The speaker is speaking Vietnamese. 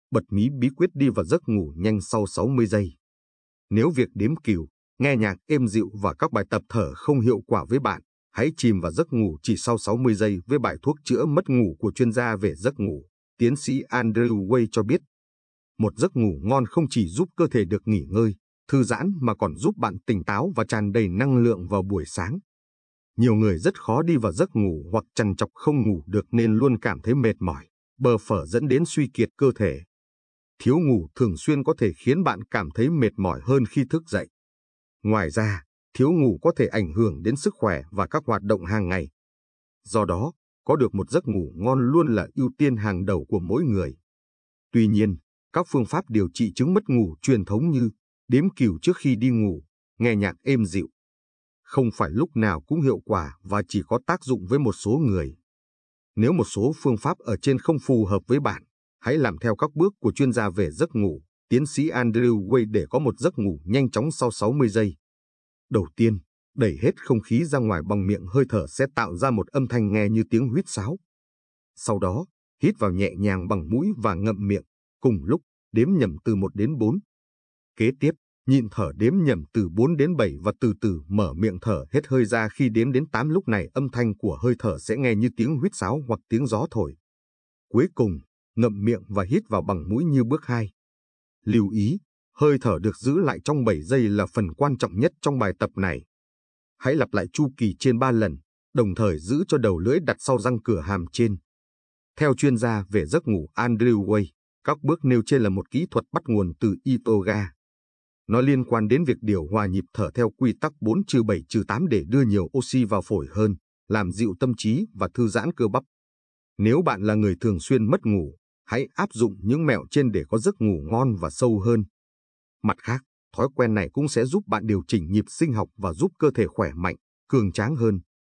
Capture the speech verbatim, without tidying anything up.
bật mí bí quyết đi vào giấc ngủ nhanh sau sáu mươi giây. Nếu việc đếm cừu, nghe nhạc êm dịu và các bài tập thở không hiệu quả với bạn, hãy chìm vào giấc ngủ chỉ sau sáu mươi giây với bài thuốc chữa mất ngủ của chuyên gia về giấc ngủ. Tiến sĩ Andrew Weil cho biết, một giấc ngủ ngon không chỉ giúp cơ thể được nghỉ ngơi, thư giãn mà còn giúp bạn tỉnh táo và tràn đầy năng lượng vào buổi sáng. Nhiều người rất khó đi vào giấc ngủ hoặc trằn trọc không ngủ được nên luôn cảm thấy mệt mỏi, bơ phờ dẫn đến suy kiệt cơ thể. Thiếu ngủ thường xuyên có thể khiến bạn cảm thấy mệt mỏi hơn khi thức dậy. Ngoài ra, thiếu ngủ có thể ảnh hưởng đến sức khỏe và các hoạt động hàng ngày. Do đó, có được một giấc ngủ ngon luôn là ưu tiên hàng đầu của mỗi người. Tuy nhiên, các phương pháp điều trị chứng mất ngủ truyền thống như đếm cừu trước khi đi ngủ, nghe nhạc êm dịu, không phải lúc nào cũng hiệu quả và chỉ có tác dụng với một số người. Nếu một số phương pháp ở trên không phù hợp với bạn, hãy làm theo các bước của chuyên gia về giấc ngủ, tiến sĩ Andrew Weil để có một giấc ngủ nhanh chóng sau sáu mươi giây. Đầu tiên, đẩy hết không khí ra ngoài bằng miệng, hơi thở sẽ tạo ra một âm thanh nghe như tiếng huýt sáo. Sau đó, hít vào nhẹ nhàng bằng mũi và ngậm miệng, cùng lúc đếm nhẩm từ một đến bốn. Kế tiếp, nhịn thở đếm nhẩm từ bốn đến bảy và từ từ mở miệng thở hết hơi ra khi đếm đến tám. Lúc này âm thanh của hơi thở sẽ nghe như tiếng huýt sáo hoặc tiếng gió thổi. Cuối cùng, ngậm miệng và hít vào bằng mũi như bước hai. Lưu ý, hơi thở được giữ lại trong bảy giây là phần quan trọng nhất trong bài tập này. Hãy lặp lại chu kỳ trên ba lần, đồng thời giữ cho đầu lưỡi đặt sau răng cửa hàm trên. Theo chuyên gia về giấc ngủ Andrew Weil, các bước nêu trên là một kỹ thuật bắt nguồn từ yoga. Nó liên quan đến việc điều hòa nhịp thở theo quy tắc bốn trừ bảy trừ tám để đưa nhiều oxy vào phổi hơn, làm dịu tâm trí và thư giãn cơ bắp. Nếu bạn là người thường xuyên mất ngủ, hãy áp dụng những mẹo trên để có giấc ngủ ngon và sâu hơn. Mặt khác, thói quen này cũng sẽ giúp bạn điều chỉnh nhịp sinh học và giúp cơ thể khỏe mạnh, cường tráng hơn.